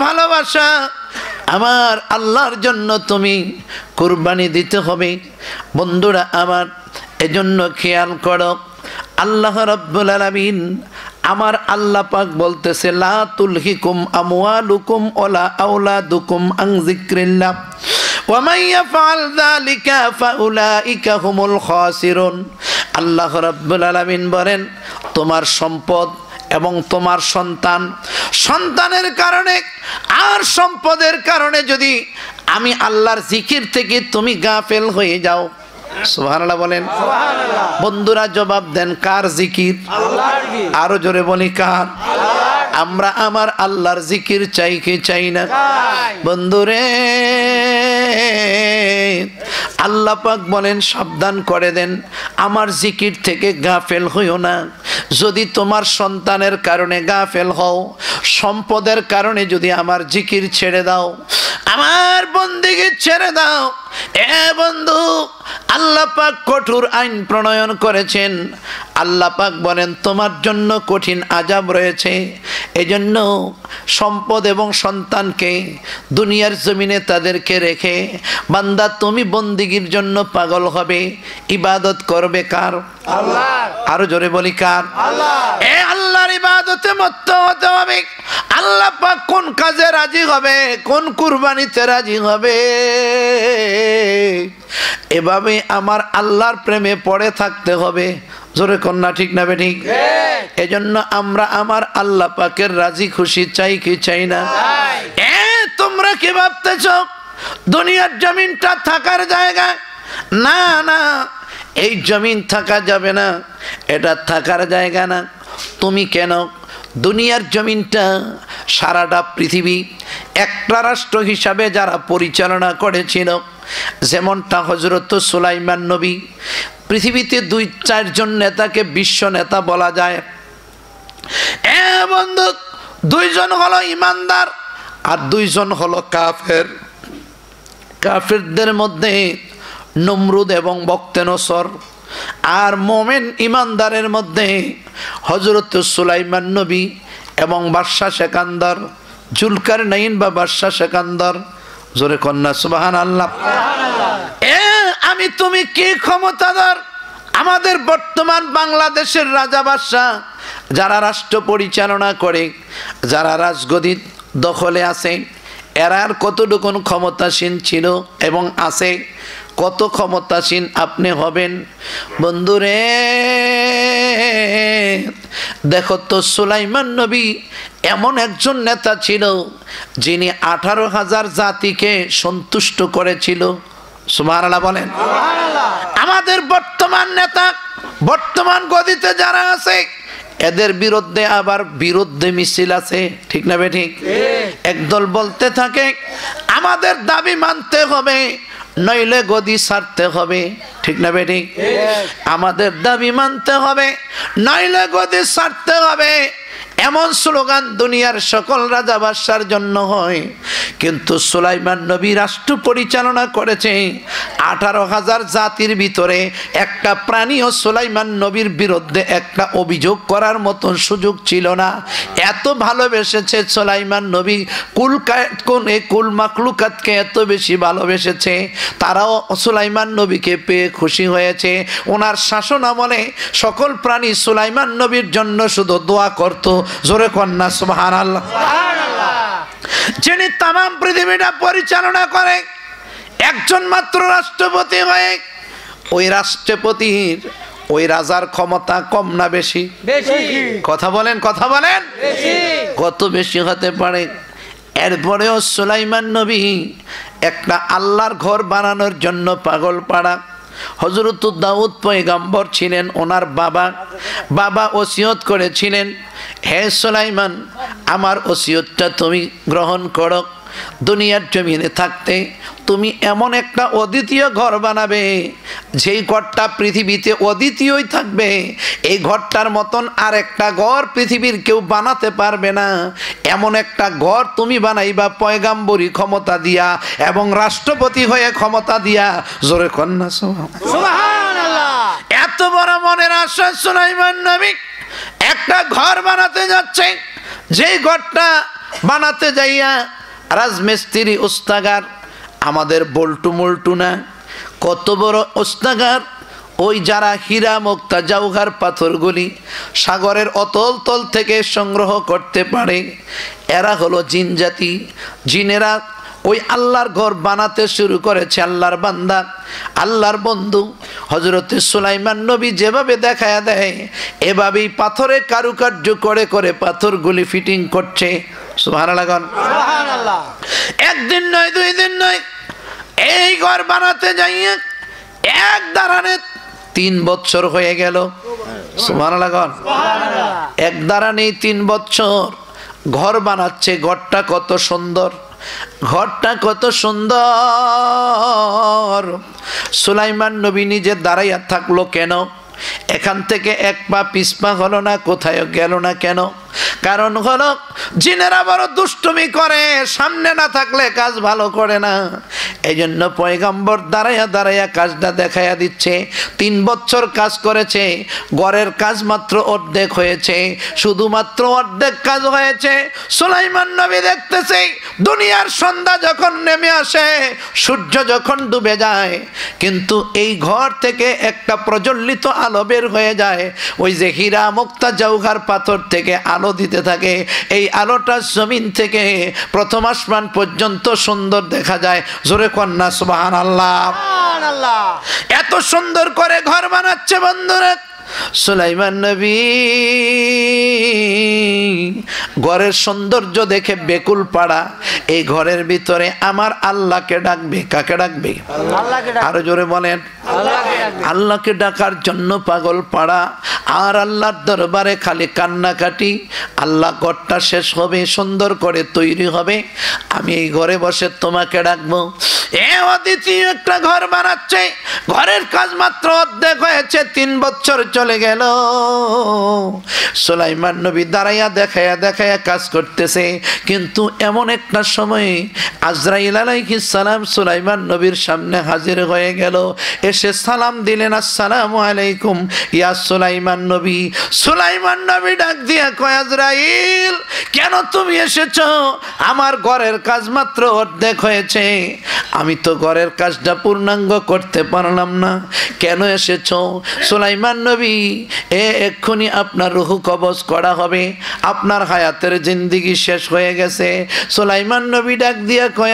ভালোবাসা আমার আল্লাহর জন্য তুমি কুরবানি দিতে হবে বন্ধুরা আমার এজন্য খেয়াল করো আল্লাহ রাব্বুল আলামিন আমার আল্লাহ পাক বলতেছে লা তুলহিকুম আমওয়ালুকুম ওয়ালা আওলাদুকুম আন যিকরিল্লাহ ওয়া মান ইয়াফআল যালিকা ফাউলাইকা হুমুল খাসিরুন আল্লাহ রাব্বুল আলামিন বলেন তোমার সম্পদ এবং তোমার সন্তানের কারণে আর সম্পদের কারণে যদি আমি আল্লাহর জিকির থেকে তুমি গাফেল হয়ে যাও সুবহানাল্লাহ বলেন সুবহানাল্লাহ বন্ধুরা জবাব দেন কার জিকির আল্লাহর জিকির আরো জোরে বলি কার আল্লাহর আমরা আমার আল্লাহর জিকির চাই কি চাই না বন্ধুরে আল্লাহ পাক বলেন সাবধান করে দেন আমার জিকির থেকে গাফেল হইও না যদি তোমার সন্তানের কারণে গাফেল হও সম্পদের কারণে যদি আমার জিকির ছেড়ে দাও আমার বন্দেগী ছেড়ে দাও এ বন্ধু আল্লাহ পাক কঠোর আইন প্রণয়ন করেছেন আল্লাহ পাক বলেন তোমার জন্য কঠিন আযাব রয়েছে এজন্য সম্পদ এবং সন্তানকে দুনিয়ার জমিনে তাদেরকে রেখে বান্দা তুমি বন্দেগীর জন্য পাগল হবে ইবাদত করবে কার আল্লাহর আরো জোরে বলি কার আল্লাহর এ আল্লাহর ইবাদতে মত্ত হতে হবে আল্লাহ পাক কোন কাজে রাজি হবে কোন কুরবানিতে রাজি হবে এভাবে আমার আল্লাহর প্রেমে পড়ে থাকতে হবে জোরে কন্যা ঠিক না বেঠিক এজন্য আমরা আমার আল্লাহ পাকের রাজি খুশি চাই কি চাই না এ তোমরা কি ভাবতেছো দুনিয়ার জমিনটা থাকার জায়গা না না এই জমিন থাকা যাবে না এটা থাকার জায়গা না তুমি কেন দুনিয়ার জমিনটা সারাটা পৃথিবী একটা রাষ্ট্র হিসাবে যারা পরিচালনা করেছিল যেমনটা হযরত সুলাইমান নবী পৃথিবীতে 2-4 জন নেতাকে বিশ্ব নেতা বলা যায় এ বন্ধু 2 জন হলো ইমানদার আর 2 জন হলো কাফের কাফেরদের মধ্যে নমরুদ এবং বক্তেনসর আর মুমিন ইমানদারের মধ্যে হযরত সুলাইমান নবী এবং বাদশা সেকান্দর জুলকারনাইন বা বাদশা সেকান্দর জোরে কন্যা সুবহানাল্লাহ সুবহানাল্লাহ এ আমি তুমি কি ক্ষমতাধর আমাদের বর্তমান বাংলাদেশের রাজা বাদশা যারা রাষ্ট্র পরিচালনা করে যারা রাজগদি দখলে আছে এরা আর কতটুকু ক্ষমতাসীন ছিল এবং আছে কত ক্ষমতাসীন আপনি হবেন বন্ধুরে দেখো তো সুলাইমান নবী এমন একজন নেতা ছিল যিনি 18,000 জাতিকে সন্তুষ্ট করেছিল সুবহানাল্লাহ বলেন সুবহানাল্লাহ আমাদের বর্তমান নেতা বর্তমান গদিতে যারা আছে এদের বিরুদ্ধে আবার বিরুদ্ধে মিছিল আছে ঠিক না বেঠিক একদল বলতে থাকে আমাদের দাবি মানতে হবে নইলে গদি ছাড়তে হবে ঠিক না বেঠিক আমাদের দাবি মানতে হবে নইলে গদি ছাড়তে হবে এমন স্লোগান দুনিয়ার সকল রাজা বাদশার জন্য হয় কিন্তু সুলাইমান নবী রাষ্ট্র পরিচালনা করেছে 18,000 জাতির ভিতরে একটা প্রাণীও সুলাইমান নবীর বিরুদ্ধে একটা অভিযোগ করার মতো সুযোগ ছিল না এত ভালোবেসেছে সুলাইমান নবী কুল মাখলুকাতকে এত বেশি ভালোবেসেছে তারাও সুলাইমান নবীকে পেয়ে খুশি হয়েছে ওনার শাসন আমলে সকল প্রাণী সুলাইমান নবীর জন্য শুধু দোয়া করত জোরে কন্যা সুবহানাল্লাহ সুবহানাল্লাহ যিনি তাম পৃথিবীটা পরিচালনা করে একজন মাত্র রাষ্ট্রপতি হয়ে ওই রাষ্ট্রপতির ওই রাজার ক্ষমতা কম না বেশি বেশি কথা বলেন বেশি কত বেশি হতে পারে এরপরেও সুলাইমান নবী একটা আল্লাহর ঘর বানানোর জন্য পাগল পাড়া হযরত দাউদ পয়গম্বর ছিলেন ওনার বাবা ওসিয়ত করেছিলেন হে সুলাইমান আমার ওসিয়তটা তুমি গ্রহণ করো দুনিয়ার জমিনে থাকতে তুমি এমন একটা অদ্বিতীয় ঘর বানাবে যেই ঘরটা পৃথিবীতে অদ্বিতীয়ই থাকবে এই ঘরটার মতন আর একটা ঘর পৃথিবীর কেউ বানাতে পারবে না এমন একটা ঘর তুমি বানাইবা পয়গাম্বরী ক্ষমতা দিয়া এবং রাষ্ট্রপতি হয়ে ক্ষমতা দিয়া জোরে কন্যা সুবহানাল্লাহ এত বড় মনের আশা সুলাইমান নবী একটা ঘর বানাতে যাচ্ছে যেই ঘরটা বানাতে যাইয়া রাজমিস্ত্রি ওস্তাগার, আমাদের বল্টু মল্টু না, কত বড় ওস্তাগার। ওই যারা হীরা মুক্তা জওহর পাথরগুলি সাগরের অতল তল থেকে সংগ্রহ করতে পারে, এরা হলো জিন জাতি। জিনেরা ওই আল্লাহর ঘর বানাতে শুরু করেছে। আল্লাহর বান্দা, আল্লাহর বন্ধু হযরতে সুলাইমান নবী যেভাবে দেখায়া দেয়, এভাবেই পাথরে কারুকার্য করে করে পাথরগুলি ফিটিং করছে। সুবহানাল্লাহ, সুবহানাল্লাহ। একদিন নয়, দুই দিন নয়, এই ঘর বানাতে যাইয়ে এক দাঁড়ানে 3 বছর হয়ে গেল। সুবহানাল্লাহ, সুবহানাল্লাহ। এক দাঁড়ানে 3 বছর ঘর বানাচ্ছে। ঘরটা কত সুন্দর, ঘরটা কত সুন্দর। সুলাইমান নবী নিজে দাঁড়াইয়া থাকলো কেন? এখান থেকে এক পা পিছপা হলো না, কোথায় গেল না কেন? কারণ হলো জিনেরা বড় দুষ্টুমি করে, সামনে না থাকলে কাজ ভালো করে না। এই জন্য পয়গম্বর দাঁড়াইয়া দাঁড়াইয়া কাজটা দেখাইয়া দিচ্ছে। 3 বছর কাজ করেছে, ঘরের কাজ মাত্র অর্ধেক হয়েছে, শুধুমাত্র অর্ধেক কাজ হয়েছে। সুলাইমান নবী দেখতেছে দুনিয়ার সন্ধ্যা যখন নেমে আসে, সূর্য যখন ডুবে যায়, কিন্তু এই ঘর থেকে একটা প্রজ্বলিত আলো বের হয়ে যায়। ওই যে হীরা মুক্তা জওহর পাথর থেকে আলো দিতে থাকে। এই আলোটা জমিন থেকে প্রথম আসমান পর্যন্ত সুন্দর দেখা যায়। জোরে কন্যা সুবহানাল্লাহ, সুবহানাল্লাহ। এত সুন্দর করে ঘর বানাচ্ছে বন্ধুরা সুলাইমান নবী। ঘরের সৌন্দর্য দেখে বেকুল পাড়া। এই ঘরের ভিতরে আমার আল্লাহকে ডাকবে। কাকে ডাকবে? আরো জোরে বলেন, আল্লাহকে ডাকার জন্য পাগল পাড়া। আর আল্লাহর দরবারে খালি কান্নাকাটি। আল্লাহ ঘরটা শেষ হবে, সুন্দর করে তৈরি হবে, আমি এই ঘরে বসে তোমাকে ডাকবো। এ অদ্বিতীয় একটা ঘর বানাচ্ছে, ঘরের কাজ মাত্র অর্ধেক হয়েছে, 3 বছর চলে গেল। সুলাইমান নবী দাঁড়াইয়া দেখাইয়া দেখাইয়া কাজ করতেছে। কিন্তু এমন একটা সময় আজরাইল আলাইহিস সালাম সুলাইমান নবীর সামনে হাজির হয়ে গেল। এসে সালাম দিলেন, আসসালামু আলাইকুম ইয়া সুলাইমান নবী। সুলাইমান নবী ডাক দিয়া কয়, আজরাইল কেন তুমি এসেছো? আমার ঘরের কাজ মাত্র অর্ধেক হয়েছে, আমি তো ঘরের কাজটা পূর্ণাঙ্গ করতে পারলাম না, কেন এসেছো? সুলাইমান নবী, এক্ষুনি আপনার রূহ কবজ করা হবে, আপনার হায়াতের জিন্দেগি শেষ হয়ে গেছে। সুলাইমান নবী ডাক দিয়া কয়,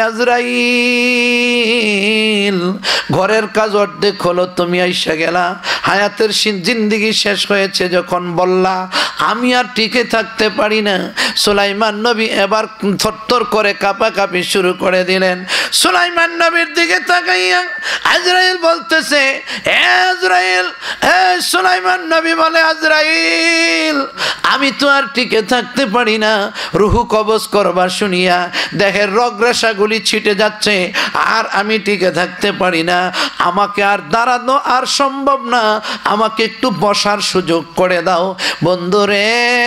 আজরাইল ঘরের কাজ অর্ধেক হলো, তুমি আইসা গেলা, হায়াতের জিন্দেগি শেষ হয়েছে যখন বললা, আমি আর টিকে থাকতে পারি না। সুলাইমান নবী এবার থরথর করে কাঁপাকাঁপি শুরু করে দিলেন। সুলাইমান নবীর দিকে তাকাইয়া আজরাইল বলতেছে, আজরাইল। সুলাইমান নবী বলে, আজরাইল আমি তো আর টিকে থাকতে পারি না, রুহু কবজ করবার শুনিয়া দেহের রগরেশাগুলি ছিটে যাচ্ছে, আর আমি টিকে থাকতে পারি না, আমাকে আর দাঁড়ানো আর সম্ভব না, আমাকে একটু বসার সুযোগ করে দাও। বন্ধুরে,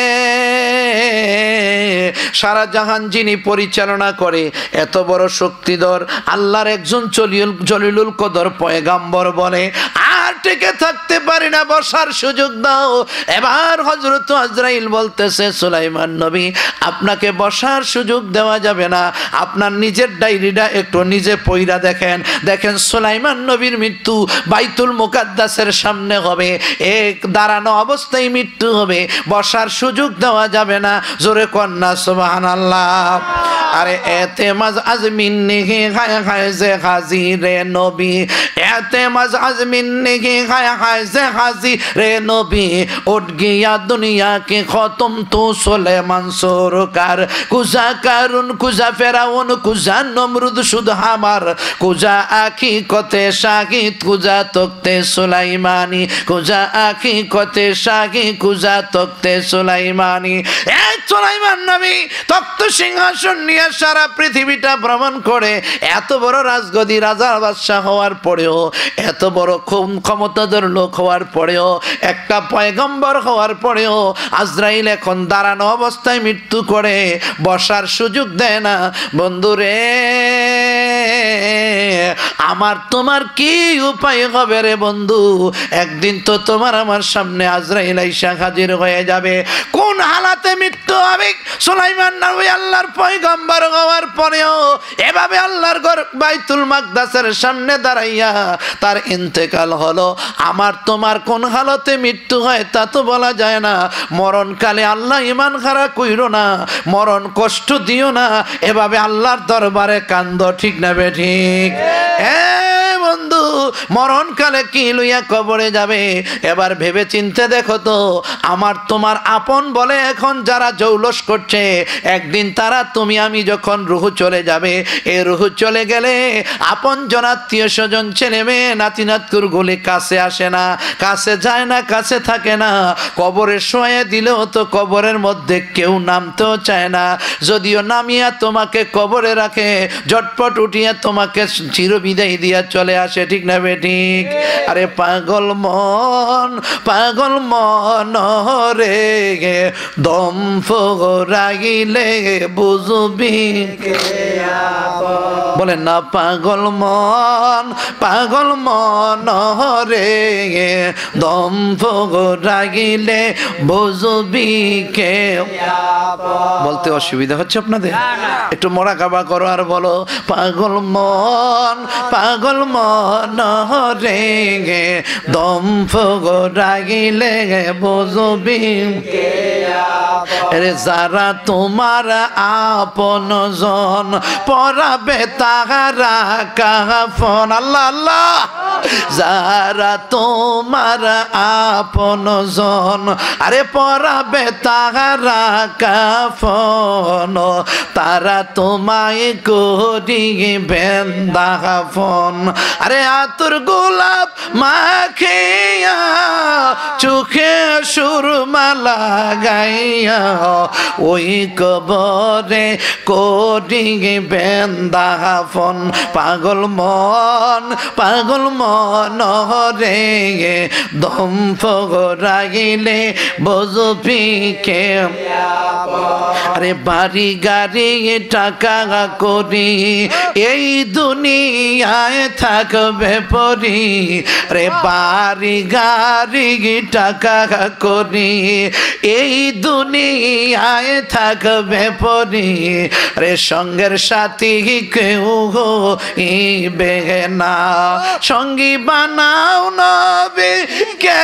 সারা জাহান যিনি পরিচালনা করে, এত বড় শক্তিধর আল্লাহর একজন জলিলুল কদর পয়গাম্বর বলে, আর টিকে থাকতে পারি না, বসার সুযোগ দাও। এবার হযরত আজরাইল বলতেছে, সুলাইমান নবী আপনাকে বসার সুযোগ দেওয়া যাবে না, আপনার নিজের ডায়েরিটা একটু নিজে পইরা দেখেন। দেখেন সুলাইমান নবীর মৃত্যু বাইতুল মুকাদ্দাসের সামনে হবে, এক দাঁড়ানো অবস্থায় মৃত্যু হবে, বসার সুযোগ দেওয়া যাবে না। জোরে কন্যা সুবহানাল্লাহ। আরে এতেমাজ আজমিন নেহি খায় খায় যে হাজি রে নবী, এতেমাজ আজমিন নেহি খায় খায় যে হাজি রে নবী, উঠ গিয়া দুনিয়া কে খতম তো সুলাইমান সরকার, কুজা কারুন কুজা ফেরাউন কুজা নমরুদ শুধু হামার, কুজা আখি কতে শাহিদ কুজা তক্তে সুলাইমানি, কুজা আখি কতে শাহিদ কুজা তক্তে সুলাইমানি। এই সুলাইমান নবী তক্ত সিংহাসন নিয়ে সারা পৃথিবীটা ভ্রমণ করে, এত বড় রাজগদি রাজা বাদশাহ হওয়ার পরেও, এত বড় ক্ষমতাধর লোক হওয়ার পরেও, একটা পয়গম্বর হওয়ার পরেও আজরাইল এখন দাঁড়ানো অবস্থায় মৃত্যু করে, বসার সুযোগ দেয় না। বন্ধুরে, আমার তোমার কি উপায় হবে রে বন্ধু? একদিন তো তোমার আমার সামনে আজরাইল আইসা হাজির হয়ে যাবে। কোন হালাতে মৃত্যু হবে? সুলাইমান নবী আল্লাহর পয়গম্বর হওয়ার পরেও এভাবে আল্লাহর ঘর বাইতুল মাকদাসের সামনে দাঁড়াইয়া তার ইন্তেকাল হলো। আমার তোমার কোন হালতে মৃত্যু হয় তা তো বলা যায় না। মরণকালে আল্লাহ ইমান খারাপ কইরো না, মরণ কষ্ট দিও না, এভাবে আল্লাহর দরবারে কান্দ, ঠিক না বে ঠিক? বন্ধু, মরণকালে কি লইয়া কবরে যাবে এবার ভেবে চিনতে দেখো তো। আমার তোমার আপন বলে এখন যারা জৌলস করছে, একদিন তারা তুমি আমি যখন রুহ চলে যাবে, এই রুহ চলে গেলে আপন জন আত্মীয় স্বজন ছেলে মেয়ে নাতি নাতকুর গুলি কাছে আসে না, কাছে যায় না, কাছে থাকে না। কবরে শোয়ে দিলেও তো কবরের মধ্যে কেউ নামতেও চায় না। যদিও নামিয়া তোমাকে কবরে রাখে, ঝটপট উঠিয়া তোমাকে চিরবিদায় দিয়া চলে আসে, ঠিক না বে ঠিক? আরে পাগল মন, পাগল মন রে, দম ফোরাইলে বুঝবি। বলেন না, পাগল মন, পাগল মন রে, দম ফোরাইলে বুঝবি কে। বলতে অসুবিধা হচ্ছে আপনাদের? একটু মোরাকাবা করো আর বলো, পাগল মন, পাগল মন রে, দম ফোরাইলে বুঝবি কে। আরে যারা তোমার আপন জন পরাবে তাহারা কাফন। আল্লাহ আল্লাহ। যারা তোমার আপন জন আরে পরাবে তাহারা কাফন, তারা তোমায় করিবেন দাফন। আরে আতর গোলাপ মাখিয়া, চোখে সুরমা লাগাইয়া, ওই কবরে করিবেন দাফন। পাগল মন, পাগল মন রে, দম ফোরাইলে বুঝবি কে। আরে বাড়ি গাড়ি টাকা করি এই দুনিয়ায় থাকবে পরি। রে বাড়ি গাড়ি টাকা করি এই দুনিয়ায় থাকবে পরি। রে সঙ্গের সাথী কেউ হইবে না, সঙ্গী বানাও নবীকে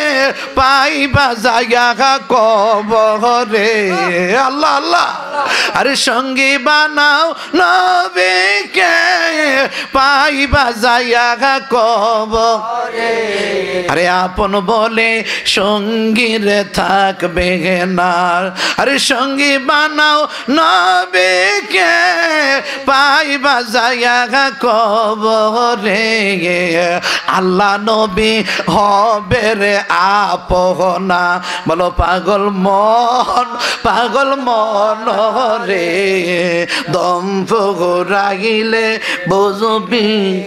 পাইবা জায়গা কবরে। আল্লাহ আল্লাহ। আরে সঙ্গী বানাও নবীকে পাইবা জায়গা কবরে। আরে আপন বলে সঙ্গীর থাকবে না, আরে সঙ্গী বানাও নবীকে পাইবা জায়গা কবরে। আল্লাহ নবী হবে রে আপনা। বলো পাগল মন, পাগল মন রে, দম ফোরাইলে বুঝবি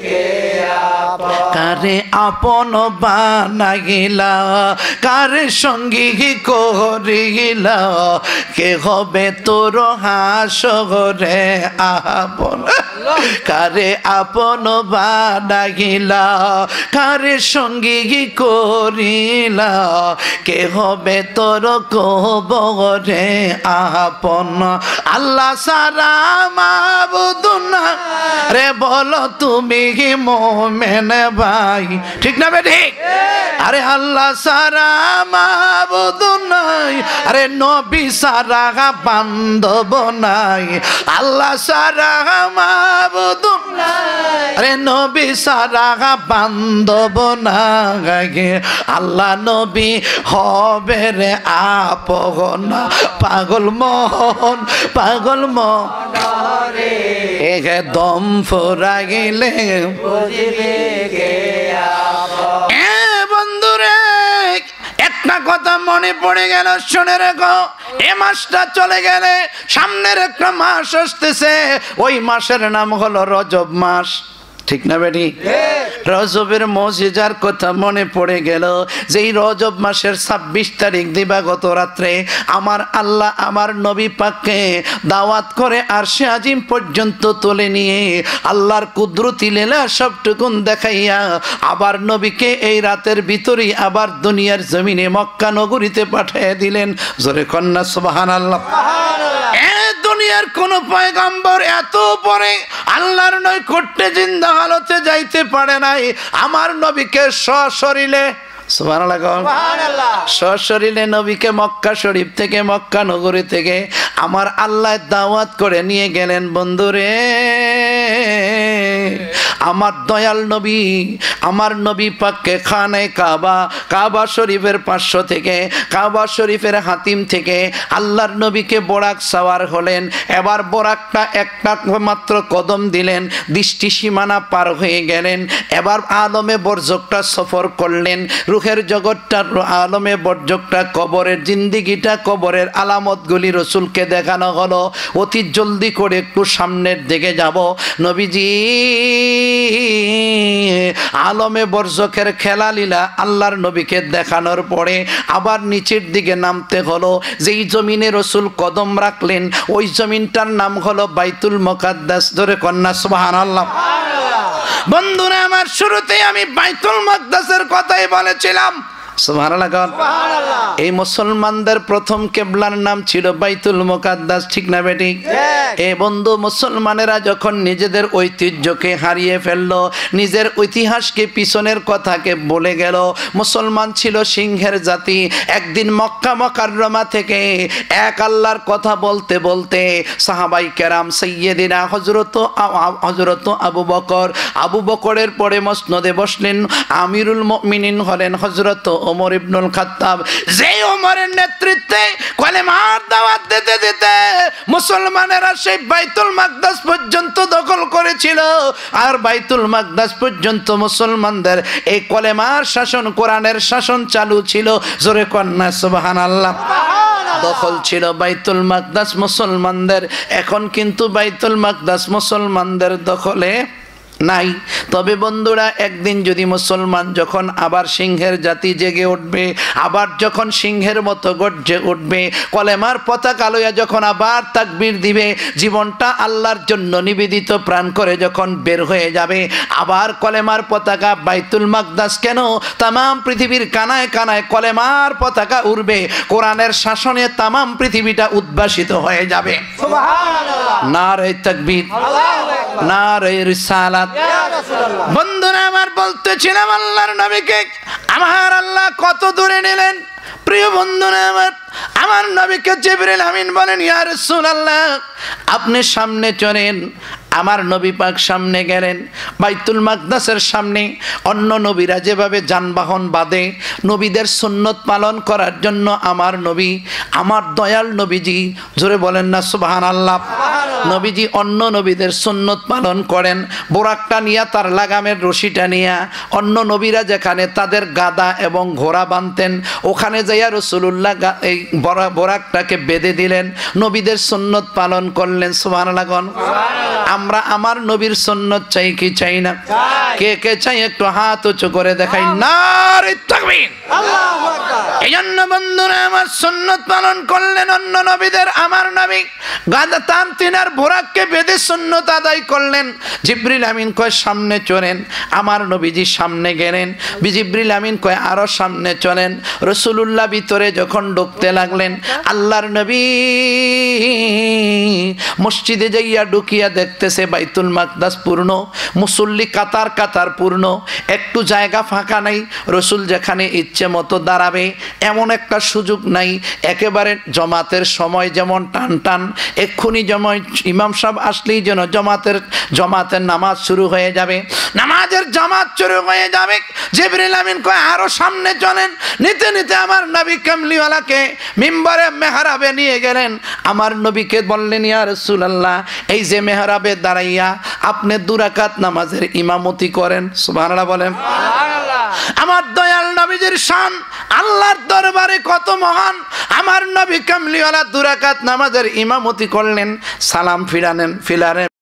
কারে আপন বানাইলা, কারে সঙ্গী করিলা, কে হবে তোর হাসরে আপন। কারে আপন বানাইলা, কারে সঙ্গী করিলা, কে হবে তোর কবরে আপন। আল্লাহ সারা মাবুদ না রে, বলো তুমি মোমেন ভাই, ঠিক না বে ঠিক? আরে আল্লাহ সারা মাবুদ নাই, আরে নবী সারা বান্ধব নাই। আল্লাহ সারা মাবুদ নাই, আরে নবী সারা বান্ধব নাই। আল্লাহ নবী হবে রে আপন। পাগল মন, পাগল মন রে, দম ফোরাইলে বুঝবি কে আপন। বন্ধুরে, একটা কথা মনে পড়ে গেল, শুনে রেখো। এ মাসটা চলে গেলে সামনের একটা মাস আসতেছে, ওই মাসের নাম হলো রজব মাস, ঠিক না বেটি? রজবের মজিজার কথা মনে পড়ে গেল। যেই রজব মাসের 26 তারিখ দিবাগত রাত্রে আমার আল্লাহ আমার নবী পাককে দাওয়াত করে আরশে আজিম পর্যন্ত তুলে নিয়ে আল্লাহর কুদরতি লীলা সবটুকুন দেখাইয়া আবার নবীকে এই রাতের ভিতরেই আবার দুনিয়ার জমিনে মক্কা নগরীতে পাঠিয়ে দিলেন। জোরে কন্যা সুবহানাল্লাহ। দুনিয়ার কোন পয়গম্বর এত পরে আল্লাহর নৈকট্যে জিন্দা হালতে যাইতে পারে নাই। আমার নবীকে সশরীরে সুবহানাল্লাহ সশরীরে নবীকে মক্কা শরীফ থেকে মক্কা নগরী থেকে আমার আল্লাহ দাওয়াত করে নিয়ে গেলেন। বন্ধুরে আমার দয়াল নবী আমার নবী পাককে খানায় কাবা শরীফের 500 থেকে কাবা শরীফের হাতিম থেকে আল্লাহর নবীকে বোরাক সাওয়ার হলেন। এবার বোরাকটা একটা মাত্র কদম দিলেন, দৃষ্টি সীমানা পার হয়ে গেলেন। এবার আলমে বরজকটা সফর করলেন, রুহের জগৎটা আলমে বরজকটা, কবরের জিন্দিগিটা, কবরের আলামতগুলি রসুলকে দেখানো হলো। অতি জলদি করে একটু সামনের দিকে যাব। নবীজি আলমে বরজকের খেলা লীলা আল্লাহর নবীকে দেখানোর পরে আবার নিচের দিকে নামতে হলো। যেই জমিনে রসুল কদম রাখলেন ওই জমিনটার নাম হলো বাইতুল মুকাদ্দাস। ধরে কন্যা সুবহানাল্লাহ। বন্ধুরা আমার, শুরুতেই আমি বাইতুল মুকাদ্দাসের কথাই বলেছিলাম। সুবহানাল্লাহ। এই মুসলমানদের প্রথম কিবলার নাম ছিল বাইতুল মুকাদ্দাস, ঠিক না বেটি? এ বন্ধু, মুসলমানেরা যখন নিজেদের ঐতিহ্যকে হারিয়ে ফেললো, নিজের ইতিহাসকে পিছনের কথাকে বলে গেল, মুসলমান ছিল সিংহের জাতি। একদিন মক্কা মুকাররমা থেকে এক আল্লাহর কথা বলতে বলতে সাহাবাই কেরাম সাইয়্যিদিনা হযরত আবু বকরের পরে মসনদে বসলেন। আমিরুল মুমিনিন হলেন হযরত ওমর ইবনুল খাত্তাব। যেই ওমরের নেতৃত্বে কলেমার দাওয়াত দিতে দিতে মুসলমানেরা সেই বাইতুল মাকদাস পর্যন্ত দখল করেছিল। আর বাইতুল মাকদাস পর্যন্ত মুসলমানদের এই কলেমার শাসন, কোরআনের শাসন চালু ছিল। জোরে কন্যা সুবহানাল্লাহ। দখল ছিল বাইতুল মাকদাস মুসলমানদের। এখন কিন্তু বাইতুল মাকদাস মুসলমানদের দখলে নাই। তবে বন্ধুরা, একদিন যদি মুসলমান যখন আবার সিংহের জাতি জেগে উঠবে, আবার যখন সিংহের মতো গর্জে উঠবে, কলেমার পতাকা লইয়া যখন আবার তাকবীর দিবে, জীবনটা আল্লাহর জন্য নিবেদিত প্রাণ করে যখন বের হয়ে যাবে, আবার কলেমার পতাকা বাইতুল মাকদাস কেন তামাম পৃথিবীর কানায় কানায় কলেমার পতাকা উড়বে। কোরআনের শাসনে তামাম পৃথিবীটা উদ্ভাসিত হয়ে যাবে। সুবহানাল্লাহ। নারে তাকবীর, নারে রিসালাত। বন্ধুরা আমার, বলতেছিলাম আল্লাহর নবীকে আমার আল্লাহ কত দূরে নিলেন। প্রিয় বন্ধুরা আমার নবীকে জিবরিল আমিন বলেন, ইয়া রাসূলুল্লাহ আপনি সামনে চলেন। আমার নবী পাক সামনে গেলেন। বাইতুল মাকদাসের সামনে অন্য নবীরা যেভাবে যানবাহন বাঁধে নবীদের সুন্নত পালন করার জন্য আমার নবী, আমার দয়াল নবীজি, জোরে বলেন না সুবহানাল্লাহ, নবীজি অন্য নবীদের সুন্নত পালন করেন। বোরাকটা নিয়ে, তার লাগামের রশিটা নিয়ে অন্য নবীরা যেখানে তাদের গাদা এবং ঘোড়া বাঁধতেন, ওখানে যাইয়া রাসূলুল্লাহ এই বোরাকটাকে বেঁধে দিলেন, নবীদের সুন্নত পালন করলেন। সুবহানাল্লাহ। আমরা আমার নবীর সুন্নত চাই কি চাই না? কে কে চাই একটু হাত উঁচু করে দেখাই। নারে তাকবীর, আল্লাহু আকবার। এইজন্য বন্ধুরা আমার, সুন্নত পালন করলেন অন্য নবীদের। আমার নবী গাদা টান তিনার বোরাককে বেঁধে সুন্নত আদায় করলেন। জিবরিল আমিন কয় সামনে চলেন। আমার নবীজি সামনে গেলেন। জিবরিল আমিন কয় আরো সামনে চলেন। রাসূলুল্লাহ ভিতরে যখন ঢুকতে লাগলেন, আল্লাহর নবী মসজিদে যাইয়া ঢুকিয়া দেখতেছে বাইতুল মাকদাস পূর্ণ, মুসল্লি কাতার কাতার পূর্ণ, একটু জায়গা ফাঁকা নাই। রসুল যেখানে ইচ্ছে মতো দাঁড়াবে এমন একটা সুযোগ নাই। একেবারে জমাতের সময় যেমন টান টান, এক্ষুনি যেমন ইমাম সাহেব আসলেই যেন জমাতের নামাজ শুরু হয়ে যাবে, নামাজের জামাত শুরু হয়ে যাবে। জিবরিল আমিন কয় আরো সামনে চলেন। নিতে নিতে আমার নবী কামলিওয়ালাকে মিম্বরে মেহরাবে নিয়ে গেলেন। আমার নবীকে বললেন, ইয়া রাসূলুল্লাহ এই যে মেহরাবে দাঁড়াইয়া আপনি 2 রাকাত নামাজের ইমামতি করেন। সুবহানাল্লাহ বলেন। আমার দয়াল নবীজির শান আল্লাহর দরবারে কত মহান। আমার নবী কামলিওয়ালা 2 রাকাত নামাজের ইমামতি করলেন। সালাম ফিরালেন।